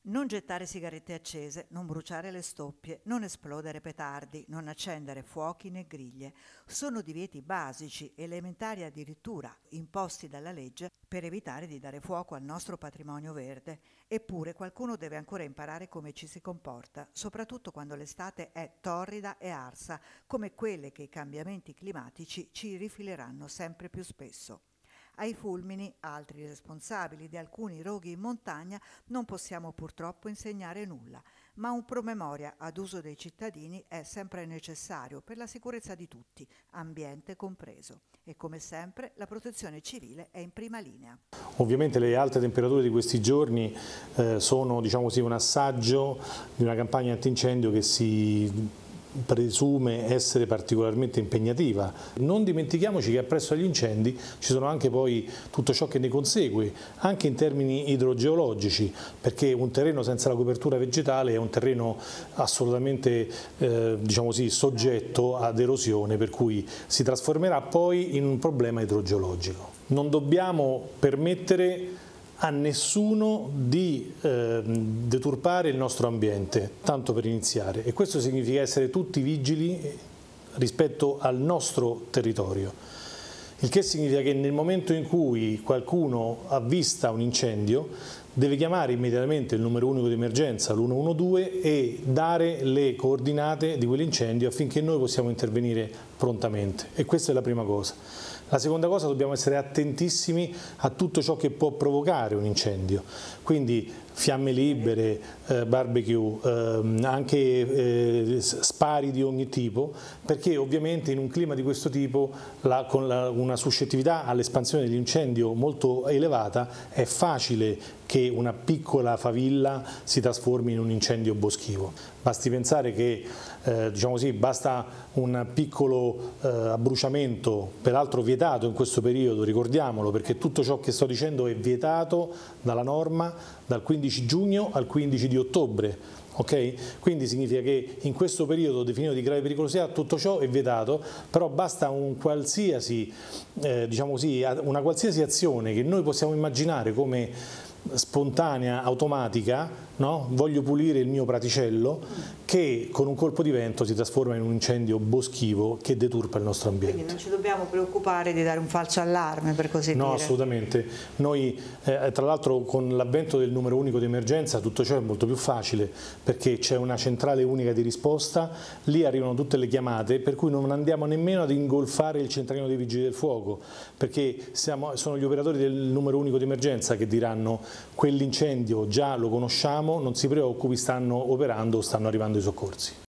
Non gettare sigarette accese, non bruciare le stoppie, non esplodere petardi, non accendere fuochi né griglie. Sono divieti basici, elementari addirittura, imposti dalla legge per evitare di dare fuoco al nostro patrimonio verde. Eppure qualcuno deve ancora imparare come ci si comporta, soprattutto quando l'estate è torrida e arsa, come quelle che i cambiamenti climatici ci rifileranno sempre più spesso. Ai fulmini, altri responsabili di alcuni roghi in montagna, non possiamo purtroppo insegnare nulla, ma un promemoria ad uso dei cittadini è sempre necessario per la sicurezza di tutti, ambiente compreso. E come sempre la protezione civile è in prima linea. Ovviamente le alte temperature di questi giorni sono, diciamo così, un assaggio di una campagna antincendio che si presume essere particolarmente impegnativa. Non dimentichiamoci che appresso agli incendi ci sono anche poi tutto ciò che ne consegue, anche in termini idrogeologici, perché un terreno senza la copertura vegetale è un terreno assolutamente diciamo così, soggetto ad erosione, per cui si trasformerà poi in un problema idrogeologico. Non dobbiamo permettere a nessuno di deturpare il nostro ambiente, tanto per iniziare, e questo significa essere tutti vigili rispetto al nostro territorio, il che significa che nel momento in cui qualcuno avvista un incendio deve chiamare immediatamente il numero unico di emergenza, l'112, e dare le coordinate di quell'incendio affinché noi possiamo intervenire prontamente, e questa è la prima cosa. La seconda cosa, dobbiamo essere attentissimi a tutto ciò che può provocare un incendio, quindi fiamme libere, barbecue, anche spari di ogni tipo, perché ovviamente in un clima di questo tipo, con una suscettività all'espansione dell'incendio molto elevata, è facile che una piccola favilla si trasformi in un incendio boschivo. Basti pensare che diciamo così, basta un piccolo abbruciamento, peraltro vietato in questo periodo, ricordiamolo, perché tutto ciò che sto dicendo è vietato dalla norma dal 15 giugno al 15 di ottobre. Okay? Quindi significa che in questo periodo definito di grave pericolosità tutto ciò è vietato, però basta diciamo così, una qualsiasi azione che noi possiamo immaginare come spontanea, automatica, no? Voglio pulire il mio praticello, che con un colpo di vento si trasforma in un incendio boschivo che deturpa il nostro ambiente. Quindi non ci dobbiamo preoccupare di dare un falso allarme, per così dire. No, assolutamente. Noi tra l'altro con l'avvento del numero unico di emergenza tutto ciò è molto più facile, perché c'è una centrale unica di risposta, lì arrivano tutte le chiamate, per cui non andiamo nemmeno ad ingolfare il centralino dei vigili del fuoco, perché sono gli operatori del numero unico di emergenza che diranno: quell'incendio già lo conosciamo, non si preoccupi, stanno operando, stanno arrivando i soccorsi.